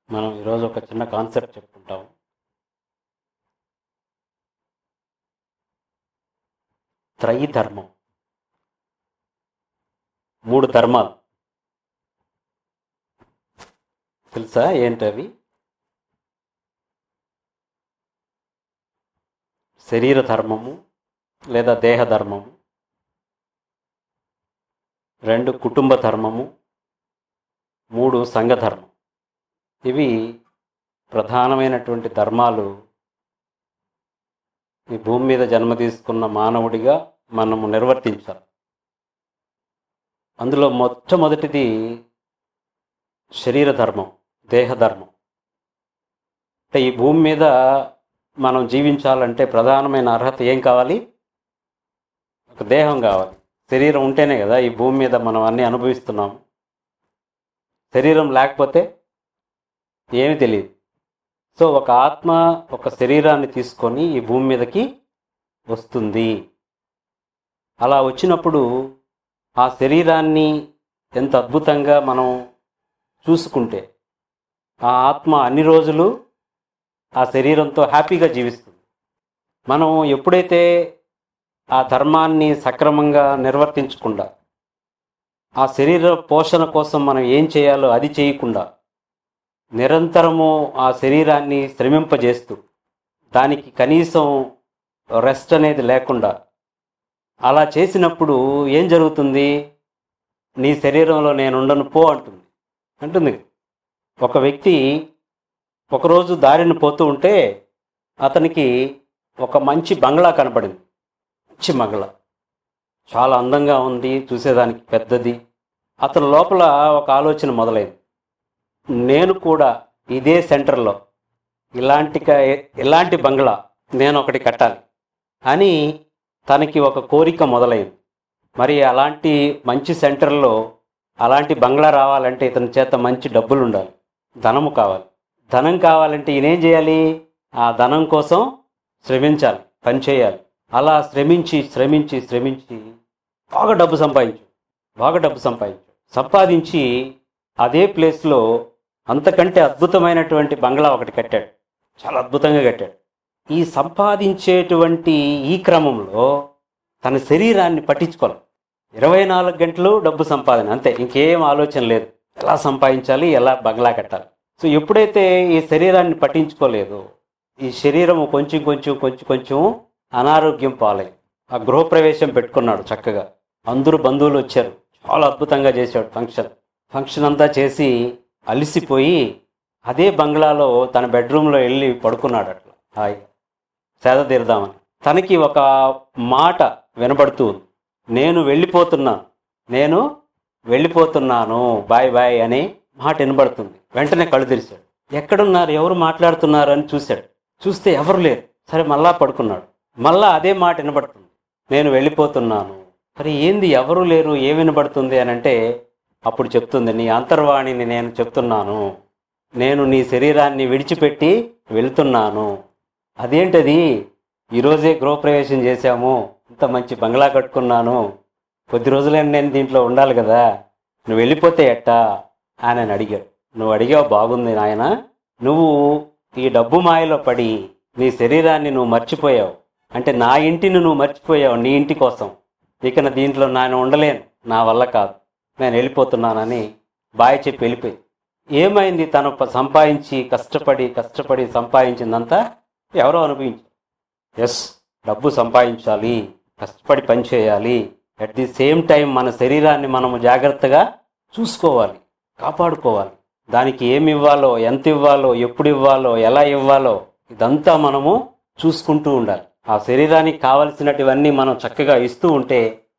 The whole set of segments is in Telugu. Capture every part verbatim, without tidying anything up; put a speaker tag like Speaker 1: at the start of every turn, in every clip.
Speaker 1: మనం ఈరోజు ఒక చిన్న కాన్సెప్ట్ చెప్పుకుంటాం. త్రయీ ధర్మం, మూడు ధర్మాలు తెలుసా? ఏంటవి? శరీర ధర్మము లేదా దేహ ధర్మము, రెండు కుటుంబ ధర్మము, మూడు సంఘ ధర్మం. ఇవి ప్రధానమైనటువంటి ధర్మాలు. ఈ భూమి మీద జన్మ తీసుకున్న మానవుడిగా మనము నిర్వర్తించాలి. అందులో మొట్టమొదటిది శరీర ధర్మం, దేహ ధర్మం. అంటే ఈ భూమి మీద మనం జీవించాలంటే ప్రధానమైన అర్హత ఏం కావాలి? ఒక దేహం కావాలి. శరీరం ఉంటేనే కదా ఈ భూమి మీద మనం అన్నీ అనుభవిస్తున్నాము. శరీరం లేకపోతే ఏమీ తెలియదు. సో ఒక ఆత్మ ఒక శరీరాన్ని తీసుకొని ఈ భూమి మీదకి వస్తుంది. అలా వచ్చినప్పుడు ఆ శరీరాన్ని ఎంత అద్భుతంగా మనం చూసుకుంటే ఆ ఆత్మ అన్ని రోజులు ఆ శరీరంతో హ్యాపీగా జీవిస్తుంది. మనం ఎప్పుడైతే ఆ ధర్మాన్ని సక్రమంగా నిర్వర్తించకుండా, ఆ శరీర పోషణ కోసం మనం ఏం చేయాలో అది చేయకుండా నిరంతరము ఆ శరీరాన్ని శ్రమింపజేస్తూ దానికి కనీసం రెస్ట్ అనేది లేకుండా అలా చేసినప్పుడు ఏం జరుగుతుంది? నీ శరీరంలో నేను ఉండను పో అంటుంది అంటుంది ఒక వ్యక్తి ఒకరోజు దారిని పోతూ ఉంటే అతనికి ఒక మంచి బంగ్లా కనపడింది. మంచి బంగ్లా, చాలా అందంగా ఉంది, చూసేదానికి పెద్దది. అతని లోపల ఒక ఆలోచన మొదలైంది. నేను కూడా ఇదే సెంటర్లో ఇలాంటి ఇలాంటి బంగ్లా నేను ఒకటి కట్టాలి అని తనకి ఒక కోరిక మొదలైంది. మరి అలాంటి మంచి సెంటర్లో అలాంటి బంగ్లా రావాలంటే ఇతని చేత మంచి డబ్బులు ఉండాలి, ధనము కావాలి. ధనం కావాలంటే ఈయనేం చేయాలి? ఆ ధనం కోసం శ్రమించాలి, పనిచేయాలి. అలా శ్రమించి శ్రమించి శ్రమించి బాగా డబ్బు సంపాదించు బాగా డబ్బు సంపాదించు సంపాదించి అదే ప్లేస్లో అంతకంటే అద్భుతమైనటువంటి బంగ్లా ఒకటి కట్టాడు. చాలా అద్భుతంగా కట్టాడు. ఈ సంపాదించేటువంటి ఈ క్రమంలో తన శరీరాన్ని పట్టించుకోవాలి. ఇరవై నాలుగు గంటలు డబ్బు సంపాదన, అంతే, ఇంకేం ఆలోచన లేదు. ఎలా సంపాదించాలి, ఎలా బంగ్లా కట్టాలి. సో ఎప్పుడైతే ఈ శరీరాన్ని పట్టించుకోలేదో ఈ శరీరం కొంచెం కొంచెం కొంచెం కొంచెం అనారోగ్యం పాలై ఆ గృహప్రవేశం పెట్టుకున్నాడు. చక్కగా అందరూ బంధువులు వచ్చారు, చాలా అద్భుతంగా చేశాడు ఫంక్షన్. ఫంక్షన్ అంతా చేసి అలిసిపోయి అదే బంగ్లాలో తన బెడ్రూమ్లో వెళ్ళి పడుకున్నాడు. అట్లా హాయ్ సేద తీరుదామని తనకి ఒక మాట వినబడుతూ ఉంది. నేను వెళ్ళిపోతున్నాను నేను వెళ్ళిపోతున్నాను బాయ్ బాయ్ అనే మాట వినబడుతుంది. వెంటనే కళ్ళు తెరిచాడు. ఎక్కడున్నారు, ఎవరు మాట్లాడుతున్నారు అని చూశాడు. చూస్తే ఎవరు లేరు. సరే మళ్ళా పడుకున్నాడు. మళ్ళా అదే మాట వినబడుతుంది, నేను వెళ్ళిపోతున్నాను. మరి ఏంది ఎవరు లేరు, ఏం వినబడుతుంది అని అంటే అప్పుడు చెప్తుంది, నీ అంతర్వాణిని నేను చెప్తున్నాను, నేను నీ శరీరాన్ని విడిచిపెట్టి వెళ్తున్నాను. అదేంటది? ఈరోజే గృహప్రవేశం చేశాము, ఇంత మంచి బంగ్లా కట్టుకున్నాను, కొద్ది రోజులైనా నేను దీంట్లో ఉండాలి కదా, నువ్వు వెళ్ళిపోతే ఎట్టా అని అని అడిగాడు. నువ్వు అడిగావు బాగుంది నాయన, నువ్వు ఈ డబ్బు మాయలో పడి నీ శరీరాన్ని నువ్వు మర్చిపోయావు. అంటే నా ఇంటిని నువ్వు మర్చిపోయావు నీ ఇంటి కోసం. ఇక నా దీంట్లో నేను ఉండలేను, నా వల్ల కాదు, నేను వెళ్ళిపోతున్నానని బాయ్ చెప్పి వెళ్ళిపోయి. ఏమైంది? తను సంపాదించి కష్టపడి కష్టపడి సంపాదించిందంతా ఎవరో అనుభవించారు. ఎస్, డబ్బు సంపాదించాలి, కష్టపడి పనిచేయాలి. అట్ ది సేమ్ టైం మన శరీరాన్ని మనము జాగ్రత్తగా చూసుకోవాలి, కాపాడుకోవాలి. దానికి ఏమి ఇవ్వాలో, ఎంత ఇవ్వాలో, ఎప్పుడు ఇవ్వాలో, ఎలా ఇవ్వాలో ఇదంతా మనము చూసుకుంటూ ఉండాలి. ఆ శరీరానికి కావలసినటివన్నీ మనం చక్కగా ఇస్తూ ఉంటే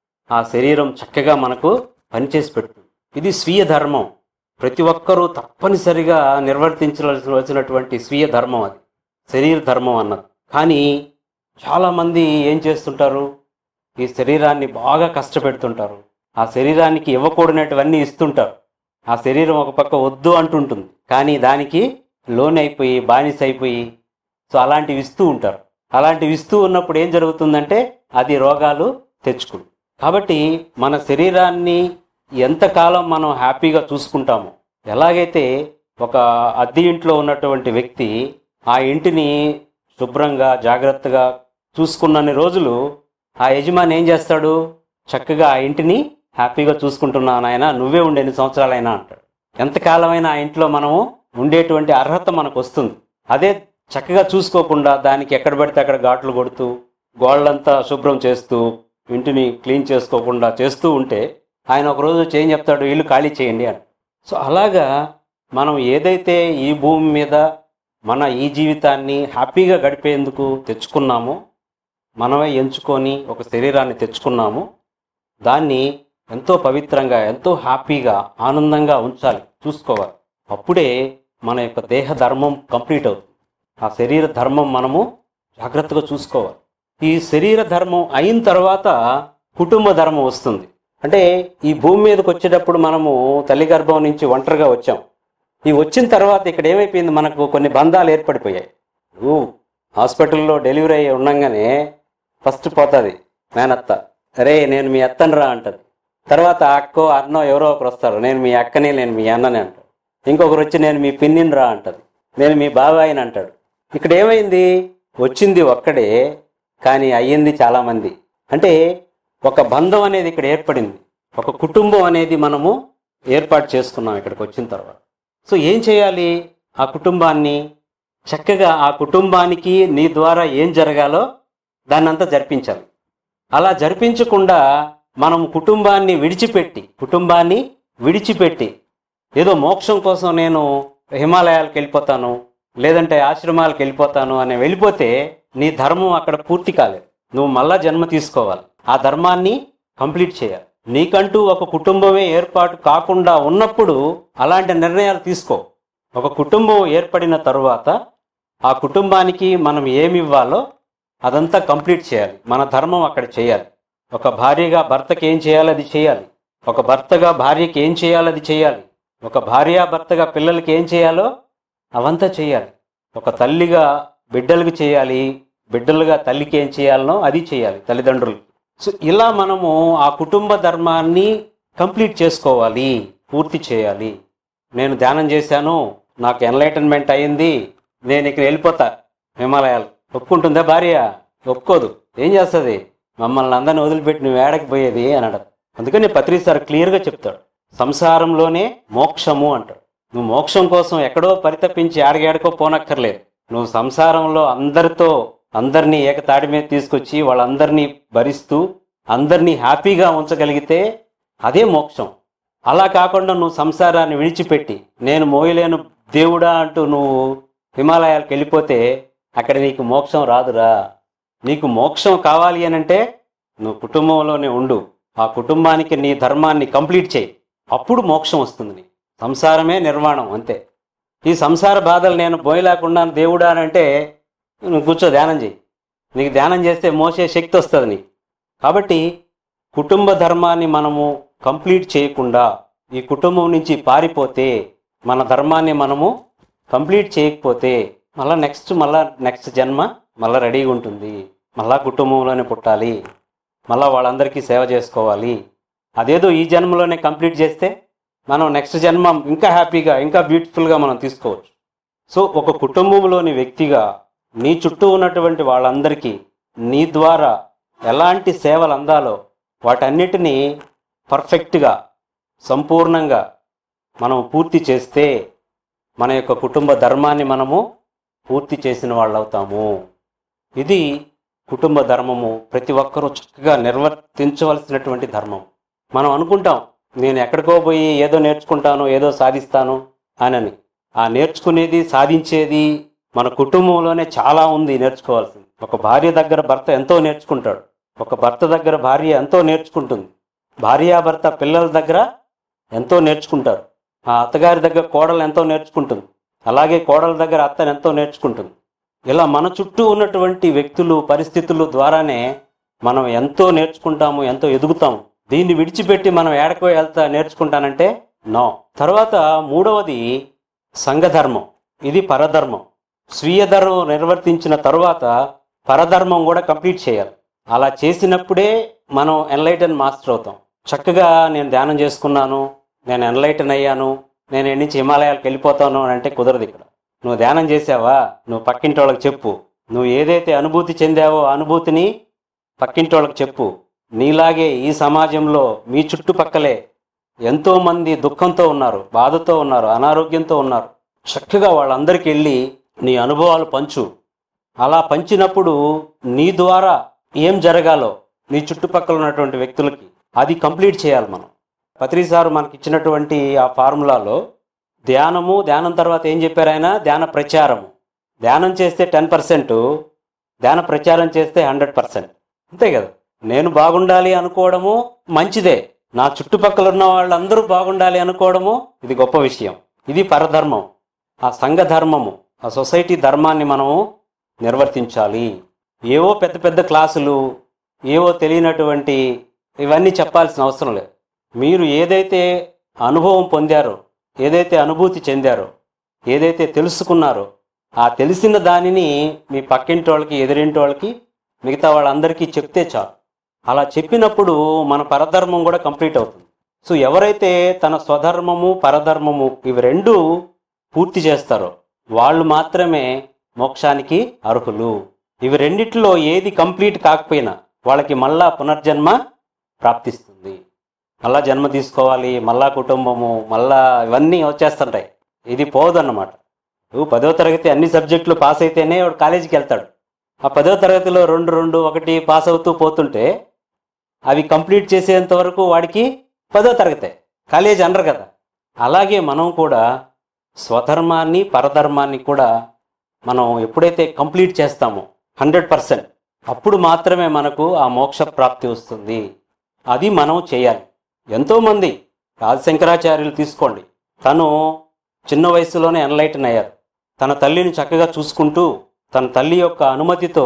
Speaker 1: ఆ శరీరం చక్కగా మనకు పనిచేసి పెడుతుంది. ఇది స్వీయ ధర్మం. ప్రతి ఒక్కరూ తప్పనిసరిగా నిర్వర్తించవలసినటువంటి స్వీయ ధర్మం అది, శరీర ధర్మం అన్నది. కానీ చాలామంది ఏం చేస్తుంటారు? ఈ శరీరాన్ని బాగా కష్టపెడుతుంటారు. ఆ శరీరానికి ఇవ్వకూడనటువన్నీ ఇస్తుంటారు. ఆ శరీరం ఒక పక్క వద్దు అంటుంటుంది, కానీ దానికి లోన్ అయిపోయి బానిస అయిపోయి సో అలాంటివి ఇస్తూ ఉంటారు. అలాంటివి ఇస్తూ ఉన్నప్పుడు ఏం జరుగుతుందంటే అది రోగాలు తెచ్చుకుంది. కాబట్టి మన శరీరాన్ని ఎంతకాలం మనం హ్యాపీగా చూసుకుంటామో, ఎలాగైతే ఒక అద్దె ఇంట్లో ఉన్నటువంటి వ్యక్తి ఆ ఇంటిని శుభ్రంగా జాగ్రత్తగా చూసుకున్నన్ని రోజులు ఆ యజమాని ఏం చేస్తాడు? చక్కగా ఆ ఇంటిని హ్యాపీగా చూసుకుంటున్నాను ఆయన, నువ్వే ఉండే ఎన్ని సంవత్సరాలైనా అంటాడు. ఎంతకాలమైనా ఆ ఇంట్లో మనము ఉండేటువంటి అర్హత మనకు వస్తుంది. అదే చక్కగా చూసుకోకుండా దానికి ఎక్కడ పడితే అక్కడ ఘాట్లు కొడుతూ గోళ్ళంతా శుభ్రం చేస్తూ ఇంటిని క్లీన్ చేసుకోకుండా చేస్తూ ఉంటే ఆయన ఒకరోజు ఏం చెప్తాడు? ఇల్లు ఖాళీ చేయండి అని. సో అలాగా మనం ఏదైతే ఈ భూమి మీద మన ఈ జీవితాన్ని హ్యాపీగా గడిపేందుకు తెచ్చుకున్నామో, మనమే ఎంచుకొని ఒక శరీరాన్ని తెచ్చుకున్నాము, దాన్ని ఎంతో పవిత్రంగా ఎంతో హ్యాపీగా ఆనందంగా ఉంచాలి, చూసుకోవాలి. అప్పుడే మన యొక్క దేహ ధర్మం కంప్లీట్ అవుతుంది. ఆ శరీర ధర్మం మనము జాగ్రత్తగా చూసుకోవాలి. ఈ శరీర ధర్మం అయిన తర్వాత కుటుంబ ధర్మం వస్తుంది. అంటే ఈ భూమి మీదకి వచ్చేటప్పుడు మనము తల్లి గర్భం నుంచి ఒంటరిగా వచ్చాం. ఈ వచ్చిన తర్వాత ఇక్కడ ఏమైపోయింది? మనకు కొన్ని బంధాలు ఏర్పడిపోయాయి. హాస్పిటల్లో డెలివరీ అయ్యి ఉండగానే ఫస్ట్ పోతుంది మేనత్త, అరే నేను మీ అత్తనరా అంటది. తర్వాత అక్కో అన్నో ఎవరో ఒకరు వస్తారు, నేను మీ అక్కని నేను మీ అన్నని అంటాడు. ఇంకొకరు వచ్చి నేను మీ పిన్నిని రా అంటది, నేను మీ బాబాయిని అంటాడు. ఇక్కడ ఏమైంది? వచ్చింది ఒక్కడే కానీ అయ్యింది చాలామంది. అంటే ఒక బంధం అనేది ఇక్కడ ఏర్పడింది, ఒక కుటుంబం అనేది మనము ఏర్పాటు చేసుకున్నాం ఇక్కడికి వచ్చిన తర్వాత. సో ఏం చేయాలి? ఆ కుటుంబాన్ని చక్కగా, ఆ కుటుంబానికి నీ ద్వారా ఏం జరగాలో దాన్నంతా జరిపించాలి. అలా జరిపించకుండా మనం కుటుంబాన్ని విడిచిపెట్టి కుటుంబాన్ని విడిచిపెట్టి ఏదో మోక్షం కోసం నేను హిమాలయాలకు వెళ్ళిపోతాను, లేదంటే ఆశ్రమాలకు వెళ్ళిపోతాను అని వెళ్ళిపోతే నీ ధర్మం అక్కడ పూర్తి కాలేదు. నువ్వు మళ్ళా జన్మ తీసుకోవాలి, ఆ ధర్మాన్ని కంప్లీట్ చేయాలి. నీకంటూ ఒక కుటుంబమే ఏర్పాటు కాకుండా ఉన్నప్పుడు అలాంటి నిర్ణయాలు తీసుకో. ఒక కుటుంబం ఏర్పడిన తరువాత ఆ కుటుంబానికి మనం ఏమి ఇవ్వాలో అదంతా కంప్లీట్ చేయాలి. మన ధర్మం అక్కడ చేయాలి. ఒక భార్యగా భర్తకి ఏం చేయాలో అది చేయాలి, ఒక భర్తగా భార్యకి ఏం చేయాలో అది చేయాలి, ఒక భార్య భర్తగా పిల్లలకి ఏం చేయాలో అవంతా చేయాలి. ఒక తల్లిగా బిడ్డలకు చేయాలి, బిడ్డలుగా తల్లికి ఏం చేయాలనో అది చేయాలి, తల్లిదండ్రులు. సో ఇలా మనము ఆ కుటుంబ ధర్మాన్ని కంప్లీట్ చేసుకోవాలి, పూర్తి చేయాలి. నేను ధ్యానం చేశాను, నాకు ఎన్లైటన్మెంట్ అయింది, నేను ఇక్కడ వెళ్ళిపోతా హిమాలయాలు. ఒప్పుకుంటుందా భార్య? ఒప్పుకోదు. ఏం చేస్తుంది? మమ్మల్ని అందరిని వదిలిపెట్టి నువ్వు ఏడకి పోయేది అన్నాడు. అందుకని పత్రిజీ సార్ క్లియర్గా చెప్తాడు, సంసారంలోనే మోక్షము అంటాడు. నువ్వు మోక్షం కోసం ఎక్కడో పరితపించి ఆడగేడకో పోనక్కర్లేదు. నువ్వు సంసారంలో అందరితో అందరినీ ఏకతాడి మీద తీసుకొచ్చి వాళ్ళందరినీ భరిస్తూ అందరినీ హ్యాపీగా ఉంచగలిగితే అదే మోక్షం. అలా కాకుండా నువ్వు సంసారాన్ని విడిచిపెట్టి నేను మోయలేను దేవుడా అంటూ నువ్వు హిమాలయాలకు వెళ్ళిపోతే అక్కడ నీకు మోక్షం రాదురా. నీకు మోక్షం కావాలి అనంటే నువ్వు కుటుంబంలోనే ఉండు, ఆ కుటుంబానికి నీ ధర్మాన్ని కంప్లీట్ చేయి, అప్పుడు మోక్షం వస్తుంది. సంసారమే నిర్వాణం, అంతే. ఈ సంసార బాధలు నేను పోయలేకుండా దేవుడా అని అంటే నువ్వు కూర్చో ధ్యానం చేయి. నీకు ధ్యానం చేస్తే మోసే శక్తి వస్తుంది నీకు. కాబట్టి కుటుంబ ధర్మాన్ని మనము కంప్లీట్ చేయకుండా ఈ కుటుంబం నుంచి పారిపోతే, మన ధర్మాన్ని మనము కంప్లీట్ చేయకపోతే మళ్ళీ నెక్స్ట్ మళ్ళా నెక్స్ట్ జన్మ మళ్ళీ రెడీగా ఉంటుంది. మళ్ళా కుటుంబంలోనే పుట్టాలి, మళ్ళీ వాళ్ళందరికీ సేవ చేసుకోవాలి. అదేదో ఈ జన్మలోనే కంప్లీట్ చేస్తే మనం నెక్స్ట్ జన్మ ఇంకా హ్యాపీగా ఇంకా బ్యూటిఫుల్గా మనం తీసుకోవచ్చు. సో ఒక కుటుంబంలోని వ్యక్తిగా నీ చుట్టూ ఉన్నటువంటి వాళ్ళందరికీ నీ ద్వారా ఎలాంటి సేవలు అందాలో వాటన్నిటినీ పర్ఫెక్ట్గా సంపూర్ణంగా మనం పూర్తి చేస్తే మన యొక్క కుటుంబ ధర్మాన్ని మనము పూర్తి చేసిన వాళ్ళు అవుతాము. ఇది కుటుంబ ధర్మము, ప్రతి ఒక్కరూ చక్కగా నిర్వర్తించవలసినటువంటి ధర్మం. మనం అనుకుంటాం నేను ఎక్కడికో పోయి ఏదో నేర్చుకుంటాను, ఏదో సాధిస్తాను అని. ఆ నేర్చుకునేది సాధించేది మన కుటుంబంలోనే చాలా ఉంది నేర్చుకోవాల్సింది. ఒక భార్య దగ్గర భర్త ఎంతో నేర్చుకుంటాడు, ఒక భర్త దగ్గర భార్య ఎంతో నేర్చుకుంటుంది, భార్యాభర్త పిల్లల దగ్గర ఎంతో నేర్చుకుంటారు, ఆ అత్తగారి దగ్గర కోడలు ఎంతో నేర్చుకుంటుంది, అలాగే కోడల దగ్గర అత్తను ఎంతో నేర్చుకుంటుంది. ఇలా మన చుట్టూ ఉన్నటువంటి వ్యక్తులు పరిస్థితుల ద్వారానే మనం ఎంతో నేర్చుకుంటాము, ఎంతో ఎదుగుతాము. దీన్ని విడిచిపెట్టి మనం ఏడకో వెళ్తా నేర్చుకుంటానంటే నో. తర్వాత మూడవది సంఘధర్మం, ఇది పరధర్మం. స్వీయ ధర్మం నిర్వర్తించిన తరువాత పరధర్మం కూడా కంప్లీట్ చేయాలి. అలా చేసినప్పుడే మనం ఎన్లైటన్ మాస్టర్ అవుతాం. చక్కగా నేను ధ్యానం చేసుకున్నాను, నేను ఎన్లైటన్ అయ్యాను, నేను ఎన్ని నుంచి హిమాలయాలకు వెళ్ళిపోతాను అని అంటే కుదరదు. ఇక్కడ నువ్వు ధ్యానం చేసావా, నువ్వు పక్కింటి వాళ్ళకి చెప్పు. నువ్వు ఏదైతే అనుభూతి చెందావో ఆ అనుభూతిని పక్కింటి వాళ్ళకి చెప్పు. నీలాగే ఈ సమాజంలో మీ చుట్టుపక్కలే ఎంతోమంది దుఃఖంతో ఉన్నారు, బాధతో ఉన్నారు, అనారోగ్యంతో ఉన్నారు. చక్కగా వాళ్ళందరికీ వెళ్ళి నీ అనుభవాలు పంచు. అలా పంచినప్పుడు నీ ద్వారా ఏం జరగాలో నీ చుట్టుపక్కల ఉన్నటువంటి వ్యక్తులకి అది కంప్లీట్ చేయాలి మనం. పత్రిజీ సార్ మనకి ఇచ్చినటువంటి ఆ ఫార్ములాలో ధ్యానము, ధ్యానం తర్వాత ఏం చెప్పారు ఆయన? ధ్యాన ప్రచారము. ధ్యానం చేస్తే టెన్ పర్సెంట్, ధ్యాన ప్రచారం చేస్తే హండ్రెడ్ పర్సెంట్. అంతే కదా. నేను బాగుండాలి అనుకోవడము మంచిదే, నా చుట్టుపక్కల ఉన్న వాళ్ళందరూ బాగుండాలి అనుకోవడము ఇది గొప్ప విషయం. ఇది పరధర్మం. ఆ సంఘ ధర్మము, ఆ సొసైటీ ధర్మాన్ని మనము నిర్వర్తించాలి. ఏవో పెద్ద పెద్ద క్లాసులు, ఏవో తెలియనటువంటి ఇవన్నీ చెప్పాల్సిన అవసరం లేదు. మీరు ఏదైతే అనుభవం పొందారో, ఏదైతే అనుభూతి చెందారో, ఏదైతే తెలుసుకున్నారో ఆ తెలిసిన దానిని మీ పక్కింటి వాళ్ళకి, ఎదురింటి వాళ్ళకి, మిగతా వాళ్ళందరికీ చెప్తే చాలు. అలా చెప్పినప్పుడు మన పరధర్మం కూడా కంప్లీట్ అవుతుంది. సో ఎవరైతే తన స్వధర్మము, పరధర్మము ఇవి రెండు పూర్తి చేస్తారో వాళ్ళు మాత్రమే మోక్షానికి అర్హులు. ఇవి రెండిట్లో ఏది కంప్లీట్ కాకపోయినా వాళ్ళకి మళ్ళా పునర్జన్మ ప్రాప్తిస్తుంది. మళ్ళా జన్మ తీసుకోవాలి, మళ్ళా కుటుంబము, మళ్ళా ఇవన్నీ వచ్చేస్తుంటాయి. ఇది పోదన్నమాట. నువ్వు పదో తరగతి అన్ని సబ్జెక్టులు పాస్ అయితేనే వాడు కాలేజీకి వెళ్తాడు. ఆ పదో తరగతిలో రెండు రెండు ఒకటి పాస్ అవుతూ పోతుంటే అవి కంప్లీట్ చేసేంత వరకు వాడికి పదో తరగతే, కాలేజీ అనరు కదా. అలాగే మనం కూడా స్వధర్మాన్ని, పరధర్మాన్ని కూడా మనం ఎప్పుడైతే కంప్లీట్ చేస్తామో హండ్రెడ్ పర్సెంట్ అప్పుడు మాత్రమే మనకు ఆ మోక్ష ప్రాప్తి వస్తుంది. అది మనం చేయాలి. ఎంతోమంది, ఆదిశంకరాచార్యులు తీసుకోండి, తను చిన్న వయసులోనే ఎన్లైటన్ అయ్యారు. తన తల్లిని చక్కగా చూసుకుంటూ తన తల్లి యొక్క అనుమతితో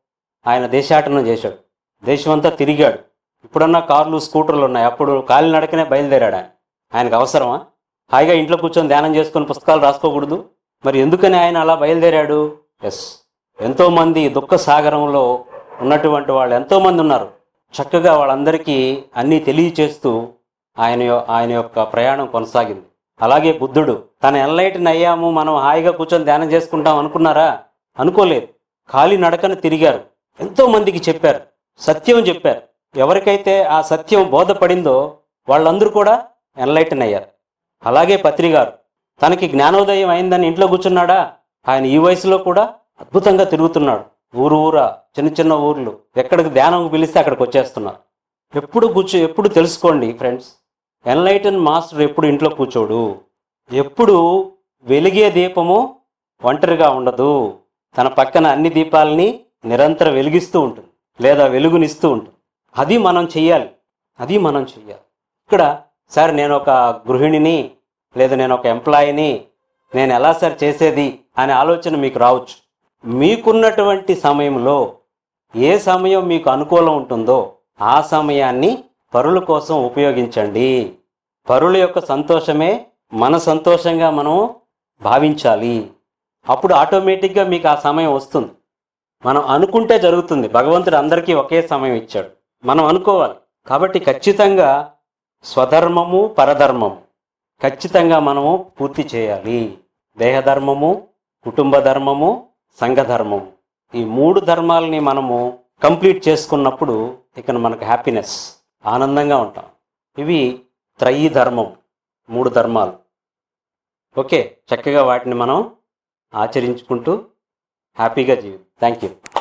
Speaker 1: ఆయన దేశాటనం చేశాడు, దేశమంతా తిరిగాడు. ఇప్పుడన్నా కార్లు, స్కూటర్లు ఉన్నాయి, అప్పుడు కాలినడకనే బయలుదేరాడు ఆయన. ఆయనకు అవసరమా? హాయిగా ఇంట్లో కూర్చొని ధ్యానం చేసుకొని పుస్తకాలు రాసుకోకూడదు? మరి ఎందుకని ఆయన అలా బయలుదేరాడు? ఎస్, ఎంతోమంది దుఃఖ సాగరంలో ఉన్నటువంటి వాళ్ళు ఎంతోమంది ఉన్నారు. చక్కగా వాళ్ళందరికీ అన్నీ తెలియచేస్తూ ఆయన ఆయన యొక్క ప్రయాణం కొనసాగింది. అలాగే బుద్ధుడు తన ఎన్లైటన్ అయ్యాము, మనం హాయిగా కూర్చొని ధ్యానం చేసుకుంటాం అనుకున్నారా? అనుకోలేదు. ఖాళీ నడకన తిరిగారు, ఎంతో మందికి చెప్పారు, సత్యం చెప్పారు. ఎవరికైతే ఆ సత్యం బోధపడిందో వాళ్ళందరూ కూడా ఎన్లైటన్ అయ్యారు. అలాగే పత్రి గారు తనకి జ్ఞానోదయం అయిందని ఇంట్లో కూర్చున్నాడా? ఆయన ఈ వయసులో కూడా అద్భుతంగా తిరుగుతున్నాడు. ఊరు ఊరా, చిన్న చిన్న ఊర్లు, ఎక్కడికి ధ్యానం పిలిస్తే అక్కడికి వచ్చేస్తున్నారు. ఎప్పుడు కూర్చో ఎప్పుడు తెలుసుకోండి ఫ్రెండ్స్, ఎన్లైటన్ మాస్టర్ ఎప్పుడు ఇంట్లో కూర్చోడు. ఎప్పుడు వెలిగే దీపము ఒంటరిగా ఉండదు, తన పక్కన అన్ని దీపాలని నిరంతరం వెలిగిస్తూ ఉంటుంది, లేదా వెలుగునిస్తూ ఉంటుంది. అది మనం చెయ్యాలి, అది మనం చెయ్యాలి. ఇక్కడ సార్ నేను ఒక గృహిణిని, లేదా నేను ఒక ఎంప్లాయీని, నేను ఎలా సార్ చేసేది అనే ఆలోచన మీకు రావచ్చు. మీకున్నటువంటి సమయంలో ఏ సమయం మీకు అనుకూలం ఉంటుందో ఆ సమయాన్ని పరుల కోసం ఉపయోగించండి. పరుల యొక్క సంతోషమే మన సంతోషంగా మనం భావించాలి. అప్పుడు ఆటోమేటిక్గా మీకు ఆ సమయం వస్తుంది. మనం అనుకుంటే జరుగుతుంది. భగవంతుడు అందరికీ ఒకే సమయం ఇచ్చాడు, మనం అనుకోవాలి. కాబట్టి ఖచ్చితంగా స్వధర్మము, పరధర్మము ఖచ్చితంగా మనము పూర్తి చేయాలి. దేహధర్మము, కుటుంబ ధర్మము, సంఘధర్మము, ఈ మూడు ధర్మాలని మనము కంప్లీట్ చేసుకున్నప్పుడు ఇక మనకు హ్యాపీనెస్, ఆనందంగా ఉంటాం. ఇవి త్రయీ ధర్మం, మూడు ధర్మాలు. ఓకే, చక్కగా వాటిని మనం ఆచరించుకుంటూ హ్యాపీగా జీవితం. Thank you.